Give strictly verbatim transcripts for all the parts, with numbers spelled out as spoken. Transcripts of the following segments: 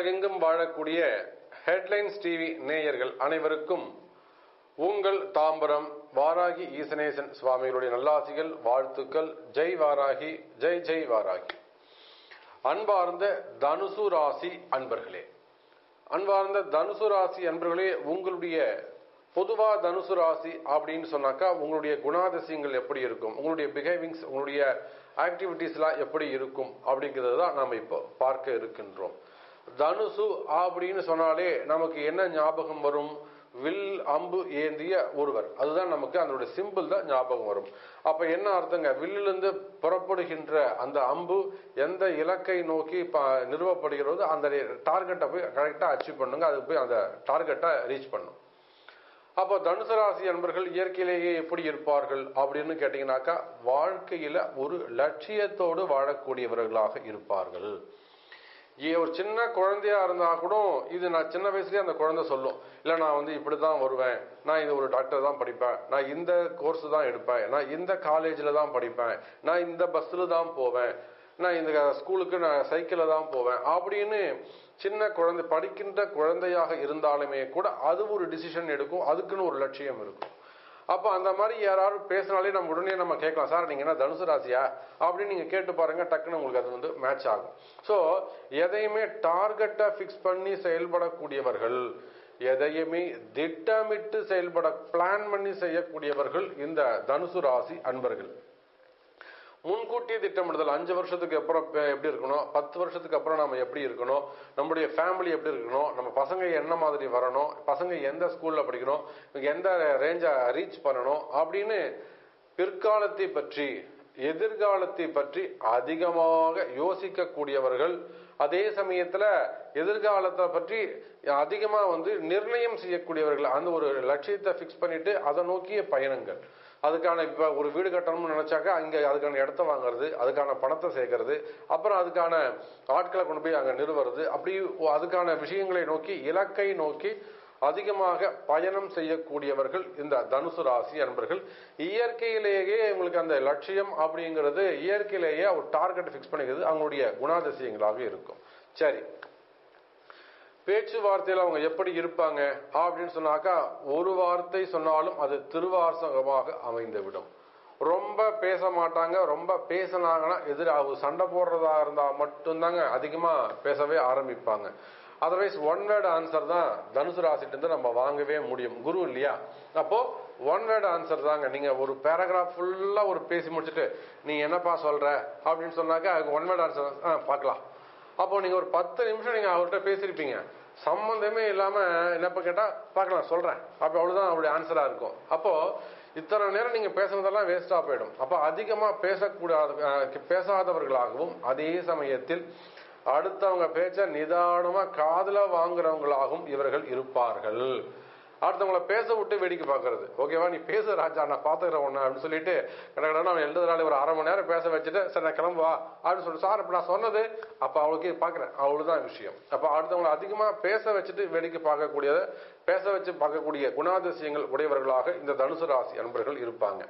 உலகெங்கும் வாழக்கூடிய headlines TV நேயர்கள் அனைவருக்கும் உங்கள் தாம்பரம் வாராகி ஈசனேசன் சுவாமிகளுடைய நல்லாசிகள், வாழ்த்துக்கள். ஜெய் வாராகி, ஜெய் ஜெய் வாராகி. அன்பார்ந்த தனுசு ராசி அன்பர்களே, அன்பார்ந்த தனுசு ராசி அன்பர்களே, உங்களுடைய பொதுவா தனுசு ராசி அப்படின்னு சொன்னாக்கா உங்களுடைய குணாதிசயங்கள் எப்படி இருக்கும், உங்களுடைய பிஹேவிங்ஸ், உங்களுடைய ஆக்டிவிட்டிஸ்லாம் எப்படி இருக்கும் அப்படிங்கிறது தான் நாம் இப்போ பார்க்க இருக்கின்றோம். தனுசு அப்படின்னு சொன்னாலே நமக்கு என்ன ஞாபகம் வரும்? வில் அம்பு ஏந்திய ஒருவர், அதுதான் நமக்கு அதனுடைய சிம்பிள் தான் ஞாபகம் வரும். அப்ப என்ன அர்த்தங்க? வில்லிலிருந்து புறப்படுகின்ற அந்த அம்பு எந்த இலக்கை நோக்கி நிறுவப்படுகிறதோ அந்த டார்கெட்டை போய் கரெக்டா அச்சீவ் பண்ணுங்க, அது போய் அந்த டார்கெட்டை ரீச் பண்ணும். அப்போ தனுசு ராசி அன்பர்கள் இயற்கையிலேயே எப்படி இருப்பார்கள் அப்படின்னு கேட்டீங்கன்னாக்கா, வாழ்க்கையில ஒரு லட்சியத்தோடு வாழக்கூடியவர்களாக இருப்பார்கள். ஒரு சின்ன குழந்தையா இருந்தா கூட இது நான் சின்ன வயசுலயே அந்த குழந்தை சொல்லும், இல்ல நான் வந்து இப்படிதான் வருவேன், நான் இது ஒரு டாக்டர் தான் படிப்பேன், நான் இந்த கோர்ஸ் தான் எடுப்பேன், நான் இந்த காலேஜ்ல தான் படிப்பேன், நான் இந்த பஸ்ல தான் போவேன், நான் இந்த ஸ்கூலுக்கு நான் சைக்கிள்ல தான் போவேன் அப்படின்னு சின்ன குழந்தை படிக்கின்ற குழந்தையாக இருந்தாலுமே கூட அது ஒரு டிசிஷன் எடுக்கும், அதுக்குன்னு ஒரு லட்சியம் இருக்கும். அப்ப அந்த மாதிரி யாராவது பேசினாலே நம்ம உடனே நம்ம கேட்கலாம், சார் நீங்க என்ன தனுசு ராசியா அப்படின்னு நீங்க கேட்டு பாருங்க, டக்குன்னு உங்களுக்கு அது வந்து மேட்ச் ஆகும். சோ எதையுமே டார்கெட்டை பிக்ஸ் பண்ணி செயல்படக்கூடியவர்கள், எதையுமே திட்டமிட்டு செயல்பட பிளான் பண்ணி செய்யக்கூடியவர்கள் இந்த தனுசு ராசி அன்பர்கள். முன்கூட்டியே திட்டமிடுதல், அஞ்சு வருஷத்துக்கு அப்புறம் எப்படி இருக்கணும், பத்து வருஷத்துக்கு அப்புறம் நம்ம எப்படி இருக்கணும், நம்முடைய ஃபேமிலி எப்படி இருக்கணும், நம்ம பசங்க என்ன மாதிரி வரணும், பசங்க எந்த ஸ்கூல்ல படிக்கணும், எந்த ரேஞ்சை ரீச் பண்ணணும் அப்படின்னு பிற்காலத்தை பற்றி எதிர்காலத்தை பற்றி அதிகமாக யோசிக்கக்கூடியவர்கள். அதே சமயத்துல எதிர்காலத்தை பற்றி அதிகமா வந்து நிர்ணயம் செய்யக்கூடியவர்கள். அந்த ஒரு லட்சியத்தை பிக்ஸ் பண்ணிட்டு அதை நோக்கிய பயணங்கள். அதுக்கான இப்ப ஒரு வீடு கட்டணும்னு நினைச்சாக்கா அங்க அதுக்கான இடத்த வாங்குறது, அதுக்கான பணத்தை சேர்க்கறது, அப்புறம் அதுக்கான ஆட்களை கொண்டு போய் அங்க நிறுவுறது, அப்படி அதுக்கான விஷயங்களை நோக்கி இலக்கை நோக்கி அதிகமாக பயணம் செய்யக்கூடியவர்கள் இந்த தனுசு ராசி அன்பர்கள். இயற்கையிலேயே உங்களுக்கு அந்த லட்சியம் அப்படிங்கிறது இயற்கையிலேயே ஒரு டார்கெட் பிக்ஸ் பண்ணிக்கிறது அவங்களுடைய குணாதிசயங்களாக இருக்கும். சரி, பேச்சுவார்த்தையில அவங்க எப்படி இருப்பாங்க அப்படின்னு சொன்னாக்கா, ஒரு வார்த்தை சொன்னாலும் அது திருவாசகமாக அமைந்துவிடும். ரொம்ப பேச மாட்டாங்க, ரொம்ப பேசினாங்கன்னா எதிராக சண்டை போடுறதா இருந்தா மட்டும்தாங்க அதிகமா பேசவே ஆரம்பிப்பாங்க. அதர்வைஸ் ஒன் வேர்டு ஆன்சர் தான் தனுசு ராசிட்டு இருந்து நம்ம வாங்கவே முடியும். குரு இல்லையா, அப்போ ஒன் வேர்டு ஆன்சர் தாங்க. நீங்க ஒரு பேராகிராஃப் ஃபுல்லா ஒரு பேசி முடிச்சுட்டு நீ என்னப்பா சொல்ற அப்படின்னு சொன்னாக்கா அதுக்கு ஒன் வேர்டு ஆன்சர் பார்க்கலாம். அப்போ நீங்க ஒரு பத்து நிமிஷம் நீங்க அவர்கிட்ட பேசிருப்பீங்க, சம்பந்தமே இல்லாம என்னப்ப கேட்டா பார்க்கலாம் சொல்றேன், அப்ப அவ்வளவுதான் அவருடைய ஆன்சரா இருக்கும். அப்போ இத்தனை நேரம் நீங்க பேசுனதெல்லாம் வேஸ்டா போயிடும். அப்ப அதிகமா பேசக்கூடாத பேசாதவர்களாகவும் அதே சமயத்தில் அடுத்தவங்க பேச்ச நிதானமா காதுல வாங்குறவங்களாகவும் இவர்கள் இருப்பார்கள். அடுத்தவங்களை பேச விட்டு வேடிக்கை பார்க்கறது, ஓகேவா நீ பேச ராஜா நான் பாத்துக்கிறேன் ஒண்ணு அப்படின்னு சொல்லிட்டு கடற்கடை அவன் எழுதுறாள் ஒரு அரை மணி நேரம் பேச வச்சுட்டு சரி நான் கிளம்புவா அப்படின்னு சொல்லிட்டு, சார் இப்ப நான் சொன்னது அப்ப அவளுக்கு பாக்குறேன், அவ்வளவுதான் விஷயம். அப்ப அடுத்தவங்களை அதிகமா பேச வச்சுட்டு வேடிக்கை பார்க்கக்கூடியத பேச வச்சு பார்க்கக்கூடிய குணாதிசயங்கள் உடையவர்களாக இந்த தனுசு ராசி அன்பர்கள் இருப்பாங்க.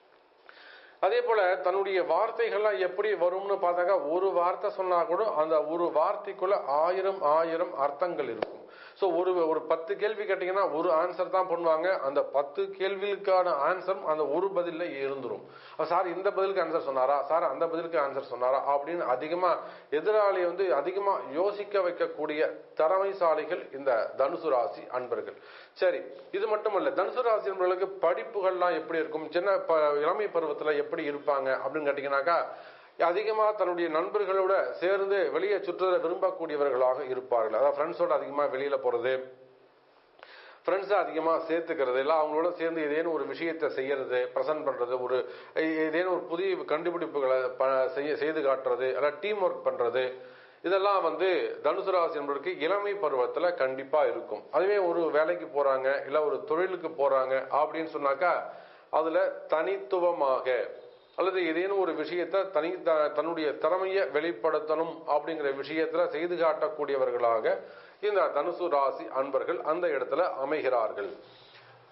அதே போல தன்னுடைய வார்த்தைகள்லாம் எப்படி வரும்னு பார்த்தாக்கா, ஒரு வார்த்தை சொன்னா கூட அந்த ஒரு வார்த்தைக்குள்ள ஆயிரம் ஆயிரம் அர்த்தங்கள் இருக்கும். சோ ஒரு ஒரு பத்து கேள்வி கேட்டீங்கன்னா ஒரு ஆன்சர் தான் பண்ணுவாங்க, அந்த பத்து கேள்விகளுக்கான ஆன்சர் அந்த ஒரு பதில இருந்துரும். சார் இந்த பதிலுக்கு ஆன்சர் சொன்னாரா, சார் அந்த பதிலுக்கு ஆன்சர் சொன்னாரா அப்படின்னு அதிகமா எதிராளி வந்து அதிகமா யோசிக்க வைக்கக்கூடிய திறமைசாலிகள் இந்த தனுசு ராசி அன்பர்கள். சரி, இது மட்டுமல்ல, தனுசு ராசி அன்பர்களுக்கு படிப்புகள்லாம் எப்படி இருக்கும், சின்ன இளமை பருவத்துல எப்படி இருப்பாங்க அப்படின்னு கேட்டீங்கன்னாக்கா, அதிகமா தன்னுடைய நண்பர்களோட சேர்ந்து வெளியே சுற்ற விரும்பக்கூடியவர்களாக இருப்பார்கள். அதாவது ஃப்ரெண்ட்ஸோட அதிகமா வெளியில போறது, ஃப்ரெண்ட்ஸை அதிகமா சேர்த்துக்கிறது, இல்லை அவங்களோட சேர்ந்து ஏதேனும் ஒரு விஷயத்தை செய்யறது, ப்ரெசென்ட் பண்றது, ஒரு ஏதேனும் ஒரு புதிய கண்டுபிடிப்புகளை செய்ய செய்து காட்டுறது, அல்ல டீம் ஒர்க் பண்றது, இதெல்லாம் வந்து தனுசு ராசி என்பதற்கு இளமை பருவத்துல கண்டிப்பா இருக்கும். அதுவே ஒரு வேலைக்கு போறாங்க இல்ல ஒரு தொழிலுக்கு போறாங்க அப்படின்னு சொன்னாக்கா அதுல தனித்துவமாக அல்லது ஏதேனும் ஒரு விஷயத்தை தனி தன்னுடைய திறமையை வெளிப்படுத்தணும் அப்படிங்கிற விஷயத்துல செய்து காட்டக்கூடியவர்களாக இந்த தனுசு ராசி அன்பர்கள் அந்த இடத்துல அமைகிறார்கள்.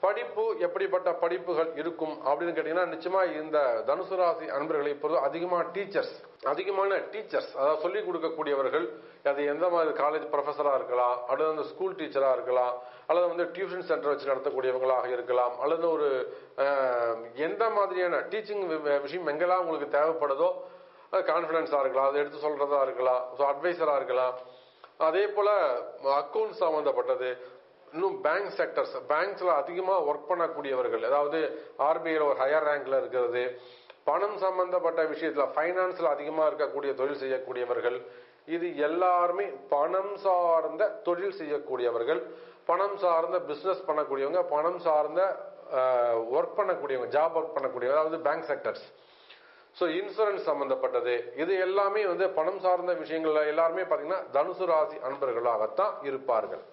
படிப்பு எப்படிப்பட்ட படிப்புகள் இருக்கும் அப்படின்னு கேட்டீங்கன்னா, நிச்சயமா இந்த தனுசு ராசி அன்பர்களை பொறுத்த அதிகமான டீச்சர்ஸ் அதிகமான டீச்சர்ஸ் அதாவது சொல்லிக் கொடுக்கக்கூடியவர்கள், அது எந்த மாதிரி காலேஜ் ப்ரொஃபஸரா இருக்கலாம், அல்லது வந்து ஸ்கூல் டீச்சரா இருக்கலாம், அல்லது வந்து டியூஷன் சென்டர் வச்சு நடத்தக்கூடியவங்களாக இருக்கலாம், அல்லது ஒரு எந்த மாதிரியான டீச்சிங் விஷயம் எங்கெல்லாம் உங்களுக்கு தேவைப்படுதோ, கான்ஃபிடன்ஸா இருக்கலாம், அதை எடுத்து சொல்றதா இருக்கலாம், ஸோ அட்வைசரா இருக்கலாம். அதே போல அக்கௌண்ட் சம்பந்தப்பட்டது, இன்னும் பேங்க் செக்டர்ஸ், பேங்க்ஸ்ல அதிகமா ஒர்க் பண்ணக்கூடியவர்கள், அதாவது ஆர்பிஐல ஒரு ஹையர் ரேங்க்ல இருக்கிறது, பணம் சம்பந்தப்பட்ட விஷயத்துல பைனான்ஸ்ல அதிகமா இருக்கக்கூடிய தொழில் செய்யக்கூடியவர்கள், இது எல்லாருமே பணம் சார்ந்த தொழில் செய்யக்கூடியவர்கள், பணம் சார்ந்த பிசினஸ் பண்ணக்கூடியவங்க, பணம் சார்ந்த ஒர்க் பண்ணக்கூடியவங்க, ஜாப் ஒர்க் பண்ணக்கூடியவங்க, அதாவது பேங்க் செக்டர்ஸ். ஸோ இன்சூரன்ஸ் சம்பந்தப்பட்டது, இது எல்லாமே வந்து பணம் சார்ந்த விஷயங்கள்ல எல்லாருமே பாத்தீங்கன்னா தனுசு ராசி அன்பர்களாகத்தான் இருப்பார்கள்.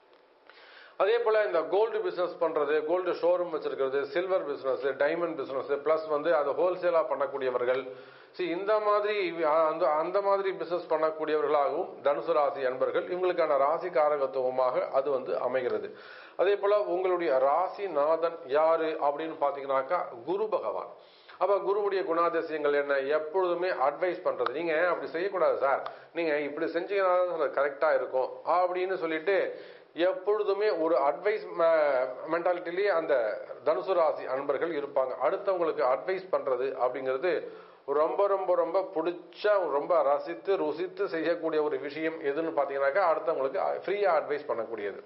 அதே போல இந்த கோல்டு பிசினஸ் பண்றது, கோல்டு ஷோரூம் வச்சிருக்கிறது, silver business, diamond business, plus வந்து அதை ஹோல்சேலா பண்ணக்கூடியவர்கள், இந்த மாதிரி அந்த அந்த மாதிரி பிசினஸ் பண்ணக்கூடியவர்களாகவும் தனுசு ராசி அன்பர்கள் இவங்களுக்கான ராசி காரகத்துவமாக அது வந்து அமைகிறது. அதே போல உங்களுடைய ராசி நாதன் யாரு அப்படின்னு பாத்தீங்கன்னாக்கா குரு பகவான். அப்ப குருவுடைய குணாதிசயங்கள் என்ன? எப்பொழுதுமே அட்வைஸ் பண்றது, நீங்க அப்படி செய்யக்கூடாது சார், நீங்க இப்படி செஞ்சீங்கன்னா கரெக்டா இருக்கும் அப்படின்னு சொல்லிட்டு எப்பொழுதுமே ஒரு அட்வைஸ் மென்டாலிட்டிலேயே அந்த தனுசு ராசி அன்பர்கள் இருப்பாங்க. அடுத்தவங்களுக்கு அட்வைஸ் பண்றது அப்படிங்கிறது ரொம்ப ரொம்ப ரொம்ப பிடிச்ச, ரொம்ப ரசித்து ருசித்து செய்யக்கூடிய ஒரு விஷயம் எதுன்னு பாத்தீங்கன்னாக்கா அடுத்தவங்களுக்கு ஃப்ரீயா அட்வைஸ் பண்ணக்கூடியது.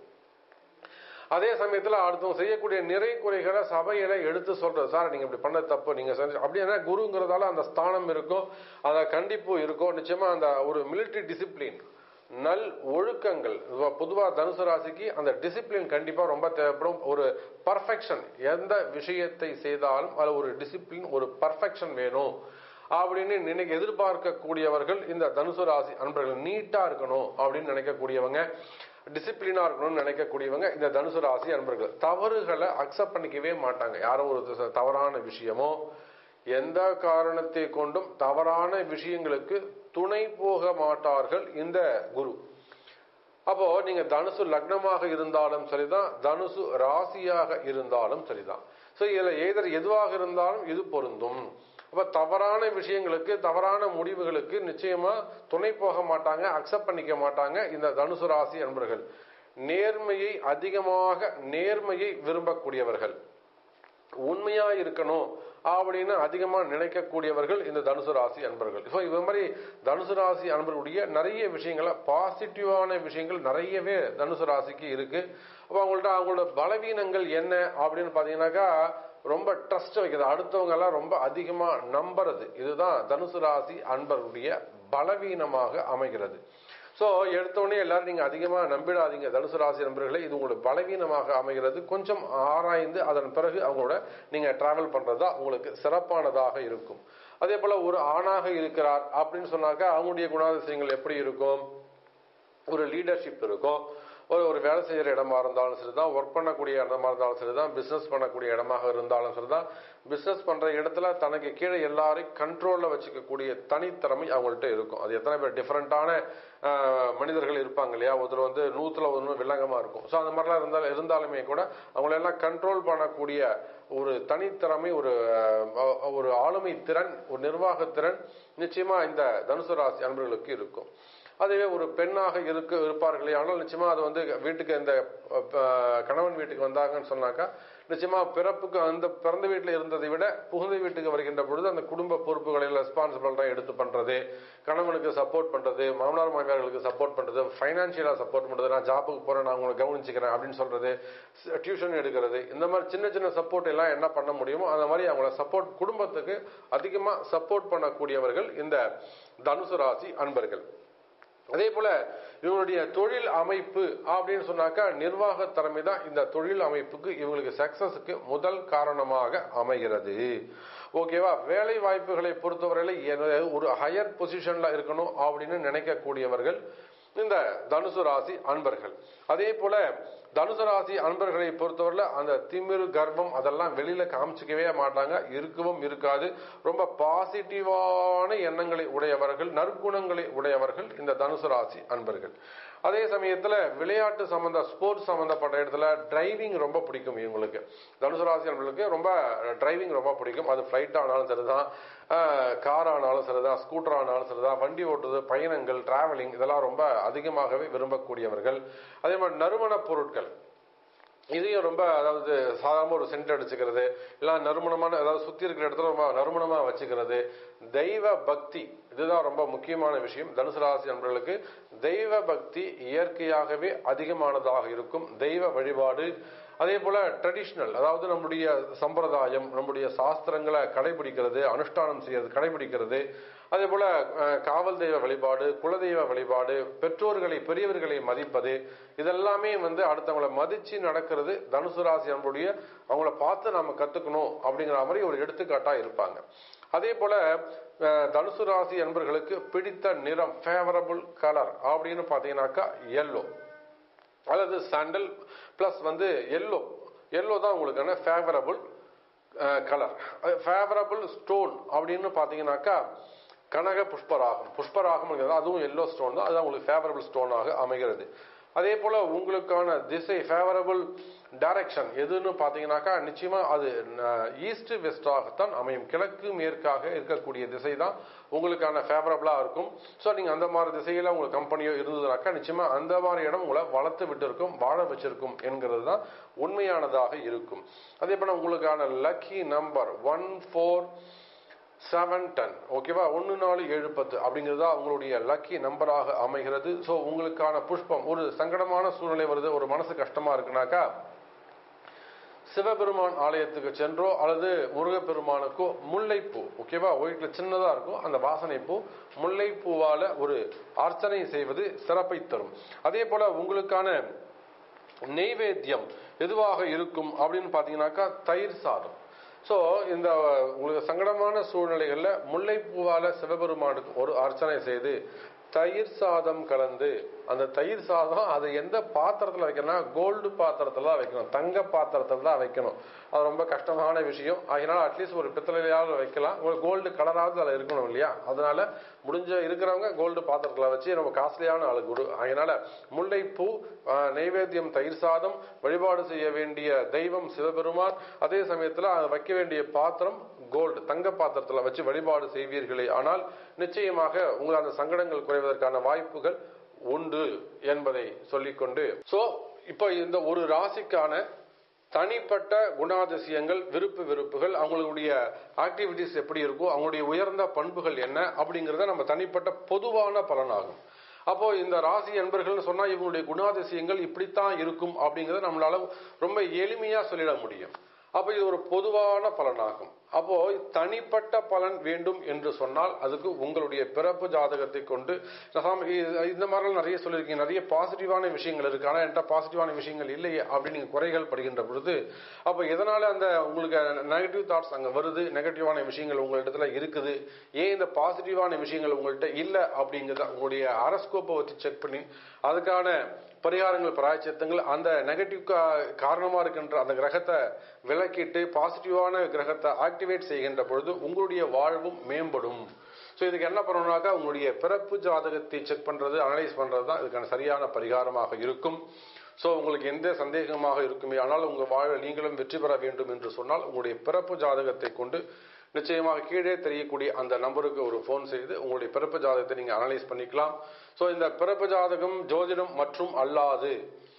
அதே சமயத்துல அடுத்தவங்க செய்யக்கூடிய நிறை குறைகளை சபையில எடுத்து சொல்றது, சார் நீங்க இப்படி பண்ண தப்பு, நீங்க செஞ்சு அப்படின்னா குருங்கிறதால அந்த ஸ்தானம் இருக்கும், அந்த கண்டிப்பு இருக்கும். நிச்சயமா அந்த ஒரு மிலிட்டரி டிசிப்ளின், நல் ஒழுக்கங்கள், பொதுவா தனுசு ராசிக்கு அந்த டிசிப்ளின் கண்டிப்பா ரொம்ப தேவைப்படும். ஒரு பர்ஃபெக்ஷன், எந்த விஷயத்தை செய்தாலும் அது ஒரு டிசிப்ளின், ஒரு பர்ஃபெக்ஷன் வேணும் அப்படின்னு நினைக்க எதிர்பார்க்கக்கூடியவர்கள் இந்த தனுசு ராசி அன்பர்கள். நீட்டா இருக்கணும் அப்படின்னு நினைக்கக்கூடியவங்க, டிசிப்ளினா இருக்கணும்னு நினைக்கக்கூடியவங்க இந்த தனுசு ராசி அன்பர்கள். தவறுகளை அக்செப்ட் பண்ணிக்கவே மாட்டாங்க. யாரும் ஒரு தவறான விஷயமோ எந்த காரணத்தை கொண்டும் தவறான விஷயங்களுக்கு துணை போக மாட்டார்கள் இந்த குரு. அப்போ நீங்க தனுசு லக்னமாக இருந்தாலும் சரிதான், தனுசு ராசியாக இருந்தாலும் சரிதான். சோ இதுல ஏதர் எதுவாக இருந்தாலும் இது பொருந்தும். அப்ப தவறான விஷயங்களுக்கு, தவறான முடிவுகளுக்கு நிச்சயமா துணை போக மாட்டாங்க, அக்செப்ட் பண்ணிக்க மாட்டாங்க இந்த தனுசு ராசி அன்பர்கள். நேர்மையை அதிகமாக நேர்மையை விரும்பக்கூடியவர்கள், உண்மையா இருக்கணும் அப்படின்னு அதிகமா நினைக்கக்கூடியவர்கள் இந்த தனுசு ராசி அன்பர்கள். ஸோ இது மாதிரி தனுசு ராசி அன்பர்களுடைய நிறைய விஷயங்கள பாசிட்டிவான விஷயங்கள் நிறையவே தனுசு ராசிக்கு இருக்கு. அப்போ அவங்கள்ட்ட அவங்களோட பலவீனங்கள் என்ன அப்படின்னு பாத்தீங்கன்னாக்கா, ரொம்ப ட்ரஸ்ட் வைக்கிறது, அடுத்தவங்க எல்லாம் ரொம்ப அதிகமா நம்புறது, இதுதான் தனுசு ராசி அன்பர்களுடைய பலவீனமாக அமைகிறது. சோ எடுத்தோடனே எல்லாரும் நீங்க அதிகமா நம்பிடாதீங்க தனுசு ராசி நண்பர்களை, இது உங்களுக்கு பலவீனமாக அமைகிறது. கொஞ்சம் ஆராய்ந்து அதன் பிறகு அவங்களோட நீங்க டிராவல் பண்றதா உங்களுக்கு சிறப்பானதாக இருக்கும். அதே போல ஒரு ஆணாக இருக்கிறார் அப்படின்னு சொன்னாக்கா அவங்களுடைய குணாதிசயங்கள் எப்படி இருக்கும்? ஒரு லீடர்ஷிப் இருக்கும். ஒரு ஒரு வேலை செய்யற இடமா இருந்தாலும் சரிதான், ஒர்க் பண்ணக்கூடிய இடமா இருந்தாலும் சரிதான், பிசினஸ் பண்ணக்கூடிய இடமாக இருந்தாலும் சரிதான், பிசினஸ் பண்ற இடத்துல தனக்கு கீழே எல்லாரையும் கண்ட்ரோல்ல வச்சுக்கக்கூடிய தனித்திறமை அவங்கள்ட்ட இருக்கும். அது எத்தனை பேர் டிஃபரெண்டான மனிதர்கள் இருப்பாங்க இல்லையா, ஒருத்தர் வந்து நூத்துல ஒன்று வில்லங்கமா இருக்கும். ஸோ அந்த மாதிரிலாம் இருந்தாலும் இருந்தாலுமே கூட அவங்களெல்லாம் கண்ட்ரோல் பண்ணக்கூடிய ஒரு தனித்திறமை, ஒரு ஒரு ஆளுமை திறன், ஒரு நிர்வாகத்திறன் நிச்சயமா இந்த தனுசு ராசி அன்பர்களுக்கு இருக்கும். அதுவே ஒரு பெண்ணாக இருக்க இருப்பார்களே, ஆனால் நிச்சயமா அது வந்து வீட்டுக்கு இந்த கணவன் வீட்டுக்கு வந்தாங்கன்னு சொன்னாக்கா நிச்சயமா பிறப்புக்கு அந்த பிறந்த வீட்டில் இருந்ததை விட புகுந்த வீட்டுக்கு வருகின்ற பொழுது அந்த குடும்ப பொறுப்புகளை ரெஸ்பான்சிபிலிட்டா எடுத்து பண்றது, கணவனுக்கு சப்போர்ட் பண்றது, மாமனார் மாமியார்களுக்கு சப்போர்ட் பண்றது, பைனான்சியலா சப்போர்ட் பண்றது, நான் ஜாப்புக்கு போறேன், நான் உங்களை கவனிச்சுக்கிறேன் அப்படின்னு சொல்றது, டியூஷன் எடுக்கிறது, இந்த மாதிரி சின்ன சின்ன சப்போர்ட் எல்லாம் என்ன பண்ண முடியுமோ அந்த மாதிரி அவங்கள சப்போர்ட், குடும்பத்துக்கு அதிகமா சப்போர்ட் பண்ணக்கூடியவர்கள் இந்த தனுசு ராசி அன்பர்கள். அதே போல இவங்களுடைய தொழில் அமைப்பு அப்படின்னு சொன்னாக்கா நிர்வாக திறமை தான் இந்த தொழில் அமைப்புக்கு இவங்களுக்கு சக்சஸுக்கு முதல் காரணமாக அமைகிறது. ஓகேவா? வேலை வாய்ப்புகளை பொறுத்தவரையில ஒரு ஹையர் பொசிஷன்ல இருக்கணும் அப்படின்னு நினைக்கக்கூடியவர்கள் இந்த தனுசு ராசி அன்பர்கள். அதே போல தனுசு ராசி அன்பர்களை பொறுத்தவரையில அந்த திமிரு, கர்வம் அதெல்லாம் வெளியில காமிச்சிக்கவே மாட்டாங்க, இருக்கவும் இருக்காது. ரொம்ப பாசிட்டிவான எண்ணங்களை உடையவர்கள், நற்குணங்களை உடையவர்கள் இந்த தனுசு ராசி அன்பர்கள். அதே சமயத்துல விளையாட்டு சம்பந்த ஸ்போர்ட்ஸ் சம்பந்தப்பட்ட இடத்துல டிரைவிங் ரொம்ப பிடிக்கும் இவங்களுக்கு. தனுசு ராசி அன்பர்களுக்கு ரொம்ப டிரைவிங் ரொம்ப பிடிக்கும். அது ஃபிளைட் ஆனாலும் சரிதான், கார் ஆனாலும் சரிதான், ஸ்கூட்டர் ஆனாலும் சரிதான், வண்டி ஓட்டுறது, பயணங்கள், டிராவலிங் இதெல்லாம் ரொம்ப அதிகமாகவே விரும்பக்கூடியவர்கள். அதே மாதிரி நறுமண பொருட்கள் இதையும் ரொம்ப, அதாவது சாதாரண ஒரு சென்ட் அடிச்சுக்கிறது, இல்லை நறுமணமான அதாவது சுத்தி இருக்கிற இடத்துல ரொம்ப நறுமணமா வச்சுக்கிறது, தெய்வ பக்தி இதுதான் ரொம்ப முக்கியமான விஷயம். தனுசு ராசி நண்பர்களுக்கு தெய்வ பக்தி இயற்கையாகவே அதிகமானதாக இருக்கும். தெய்வ வழிபாடு, அதே போல ட்ரெடிஷ்னல், அதாவது நம்முடைய சம்பிரதாயம், நம்முடைய சாஸ்திரங்களை கடைபிடிக்கிறது, அனுஷ்டானம் செய்யறது, கடைபிடிக்கிறது. அதே போல காவல் தெய்வ வழிபாடு, குலதெய்வ வழிபாடு, பெற்றோர்களை பெரியவர்களை மதிப்பது, இதெல்லாமே வந்து அடுத்தவங்களை மதிச்சு நடக்கிறது தனுசு ராசி நம்மளுடைய, அவங்கள பார்த்து நாம கத்துக்கணும் அப்படிங்கிற மாதிரி ஒரு எடுத்துக்காட்டா இருப்பாங்க. அதே போல தனுசு ராசி என்பர்களுக்கு பிடித்த நிறம், ஃபேவரபிள் கலர் அப்படின்னு பாத்தீங்கன்னாக்கா எல்லோ அல்லது சாண்டல் பிளஸ் வந்து எல்லோ. எல்லோ தான் உங்களுக்கான ஃபேவரபிள் கலர். ஃபேவரபிள் ஸ்டோன் அப்படின்னு பாத்தீங்கன்னாக்கா கனக புஷ்பராகம். புஷ்பராகம் அதுவும் எல்லோ ஸ்டோன் தான், அதுதான் உங்களுக்கு ஃபேவரபிள் ஸ்டோனாக அமைகிறது. அதே போல உங்களுக்கான திசை, ஃபேவரபிள் டைரக்ஷன் எதுன்னு பாத்தீங்கன்னாக்கா நிச்சயமா அது ஈஸ்ட் வெஸ்டாகத்தான் அமையும். கிழக்கு மேற்காக இருக்கக்கூடிய திசை தான் உங்களுக்கான ஃபேவரபிளா இருக்கும். ஸோ நீங்க அந்த மாதிரி திசையில உங்களுக்கு கம்பெனியோ இருந்ததுனாக்கா நிச்சயமா அந்த மாதிரி இடம் உங்களை வளர்த்து விட்டு இருக்கும், வாழ வச்சிருக்கும் என்கிறது தான் உண்மையானதாக இருக்கும். அதே போல உங்களுக்கான lucky number one four seven ten ஓகேவா, ஒன்னு நாலு ஏழு பத்து அப்படிங்கிறதா உங்களுடைய லக்கி நம்பராக அமைகிறது. ஸோ உங்களுக்கான புஷ்பம், ஒரு சங்கடமான சூழ்நிலை வருது, ஒரு மனசு கஷ்டமா இருக்குனாக்கா சிவபெருமான் ஆலயத்துக்கு சென்றோ அல்லது முருகப்பெருமானுக்கோ முல்லைப்பூ, ஓகேவா, வீட்டில் சின்னதா இருக்கும் அந்த வாசனை பூ, முல்லைப்பூவால ஒரு அர்ச்சனை செய்வது சிறப்பை தரும். அதே போல உங்களுக்கான நெய்வேத்தியம் எதுவாக இருக்கும் அப்படின்னு பாத்தீங்கன்னாக்கா தயிர் சாதம். ஸோ இந்த உங்களுக்கு சங்கடமான சூழ்நிலைகள்ல முல்லைப்பூவால சிவபெருமானுக்கு ஒரு அர்ச்சனை செய்து தயிர் சாதம் கலந்து, அந்த தயிர் சாதம் அதை எந்த பாத்திரத்தில் வைக்கணும்னா கோல்டு பாத்திரத்துல தான் வைக்கணும், தங்க பாத்திரத்துல தான் வைக்கணும். அது ரொம்ப கஷ்டமான விஷயம். அதனால அட்லீஸ்ட் ஒரு பித்தளையாவது வைக்கலாம், ஒரு கோல்டு கலராவது அதில் இருக்கணும் இல்லையா. அதனால முடிஞ்ச இருக்கிறவங்க கோல்டு பாத்திரத்துல வச்சு ரொம்ப காஸ்ட்லியான ஆளு குரு. அதனால முல்லைப்பூ, நெய்வேத்தியம் தயிர் சாதம், வழிபாடு செய்ய வேண்டிய தெய்வம் சிவபெருமான், அதே சமயத்துல வைக்க வேண்டிய பாத்திரம் கோல்டு தங்க பாத்திரத்துல வச்சு வழிபாடு செய்வீர்களே ஆனால் நிச்சயமாக உங்கள் அந்த சங்கடங்கள் குறைவதற்கான வாய்ப்புகள் உண்டு என்பதை சொல்லிக்கொண்டு, சோ இப்ப இந்த ஒரு ராசிக்கான தனிப்பட்ட குணாதிசயங்கள், விருப்பு வெறுப்புகள், அவங்களுடைய ஆக்டிவிட்டிஸ் எப்படி இருக்கும், அவங்களுடைய உயர்ந்த பண்புகள் என்ன அப்படிங்கறத நம்ம தனிப்பட்ட பொதுவான பலனாகும். அப்போ இந்த ராசி என்பர்கள் சொன்னா இவங்களுடைய குணாதிசயங்கள் இப்படித்தான் இருக்கும் அப்படிங்கறத நம்மளால ரொம்ப எளிமையா சொல்லிட முடியும். அப்ப இது ஒரு பொதுவான பலனாகும். அப்போ தனிப்பட்ட பலன் வேண்டும் என்று சொன்னால் அதுக்கு உங்களுடைய பிறப்பு ஜாதகத்தை கொண்டு, இந்த மாதிரி நிறைய சொல்லியிருக்கீங்க, நிறைய பாசிட்டிவான விஷயங்கள் இருக்கு, ஆனா என்கிட்ட பாசிட்டிவான விஷயங்கள் இல்லையே அப்படின்னு நீங்க குறைகள் படுகின்ற பொழுது, அப்ப எதனால அந்த உங்களுக்கு நெகட்டிவ் தாட்ஸ் அங்க வருது, நெகட்டிவான விஷயங்கள் உங்களிடத்துல இருக்குது, ஏன் இந்த பாசிட்டிவான விஷயங்கள் உங்கள்கிட்ட இல்லை அப்படிங்கிறத உங்களுடைய அரஸ்கோப்பை வச்சு செக் பண்ணி அதுக்கான பரிகாரங்கள், பிராயச்சித்தங்கள், அந்த நெகட்டிவ் காரணமா இருக்கின்ற அந்த கிரகத்தை விலக்கிட்டு பாசிட்டிவான கிரகத்தை ஆக்டிவேட் செய்கின்ற பொழுது உங்களுடைய வாழ்வும் மேம்படும். ஸோ இதுக்கு என்ன பண்ணணும்னாக்கா உங்களுடைய பிறப்பு ஜாதகத்தை செக் பண்றது, அனலைஸ் பண்றது தான் இதுக்கான சரியான பரிகாரமாக இருக்கும். ஸோ உங்களுக்கு எந்த சந்தேகமாக இருக்குமே ஆனால் உங்கள் வாழ்வில் நீங்களும் வெற்றி பெற வேண்டும் என்று சொன்னால் உங்களுடைய பிறப்பு ஜாதகத்தை கொண்டு நிச்சயமாக கீழே தெரியக்கூடிய அந்த நம்பருக்கு ஒரு போன் செய்து உங்களுடைய பிறப்பு ஜாதகத்தை நீங்க அனலைஸ் பண்ணிக்கலாம். ஸோ இந்த பிறப்பு ஜாதகம், ஜோதிடம் மற்றும் அல்லாது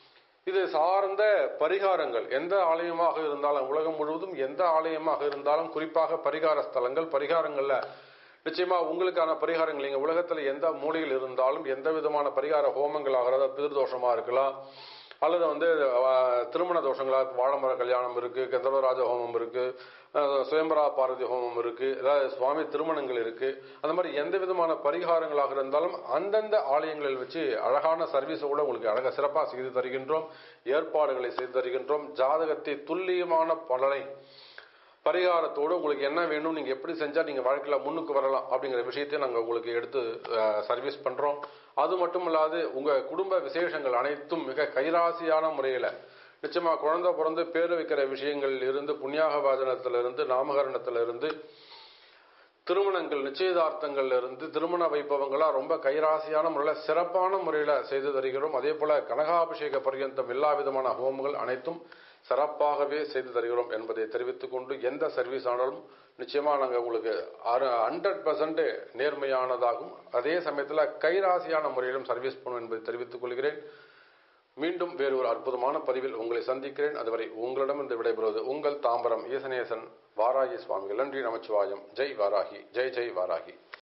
இது சார்ந்த பரிகாரங்கள் எந்த ஆலயமாக இருந்தாலும், உலகம் முழுவதும் எந்த ஆலயமாக இருந்தாலும், குறிப்பாக பரிகார ஸ்தலங்கள், பரிகாரங்கள்ல நிச்சயமா உங்களுக்கான பரிகாரங்கள் நீங்க உலகத்துல எந்த மூலையில் இருந்தாலும் எந்த விதமான பரிகார ஹோமங்கள் ஆகிறதா, பிதிர்தோஷமா இருக்கலாம் அல்லது வந்து திருமண தோஷங்களா, வாழமர கல்யாணம் இருக்கு, கந்தர்வராஜ ஹோமம் இருக்கு, சுயம்பரா பார்வதி ஹோமம் இருக்கு, ஏதாவது சுவாமி திருமணங்கள் இருக்கு, அந்த மாதிரி எந்த விதமான பரிகாரங்களாக இருந்தாலும் அந்தந்த ஆலயங்களில் வச்சு அழகான சர்வீஸோட உங்களுக்கு அழகாக சிறப்பாக செய்து தருகின்றோம், ஏற்பாடுகளை செய்து தருகின்றோம். ஜாதகத்தை துல்லியமான பலனை பரிகாரத்தோடு உங்களுக்கு என்ன வேணும், நீங்க எப்படி செஞ்சா நீங்க வாழ்க்கையில முன்னுக்கு வரலாம் அப்படிங்கிற விஷயத்தை நாங்க உங்களுக்கு எடுத்து சர்வீஸ் பண்றோம். அது மட்டும் இல்லாது உங்க குடும்ப விசேஷங்கள் அனைத்தும் மிக கைராசியான முறையில நிச்சயமா குழந்தை பிறந்து பேரு வைக்கிற விஷயங்கள் இருந்து, புண்ணியாக வாஜனத்திலிருந்து, நாமகரணத்திலிருந்து, திருமணங்கள் நிச்சயதார்த்தங்கள்ல இருந்து திருமண வைபவங்களா ரொம்ப கைராசியான முறையில் சிறப்பான முறையில் செய்து தருகிறோம். அதே போல கனகாபிஷேக பர்யந்தம் எல்லா விதமான ஹோமங்கள் அனைத்தும் சிறப்பாகவே செய்து தருகிறோம் என்பதை தெரிவித்துக் கொண்டு, எந்த சர்வீஸ் ஆனாலும் நிச்சயமா நாங்கள் உங்களுக்கு ஹண்ட்ரட் பர்சன்ட் நேர்மையானதாகும், அதே சமயத்தில் கைராசியான முறையிலும் சர்வீஸ் பண்ணும் என்பதை தெரிவித்துக் கொள்கிறேன். மீண்டும் வேறு ஒரு அற்புதமான பதிவில் உங்களை சந்திக்கிறேன். அதுவரை உங்களிடம் இருந்து விடைபெறுவது உங்கள் தாம்பரம் ஈசனேசன் வாராகி சுவாமிகள். நன்றி, நமச்சிவாயம். ஜெய் வாராகி, ஜெய் ஜெய் வாராகி.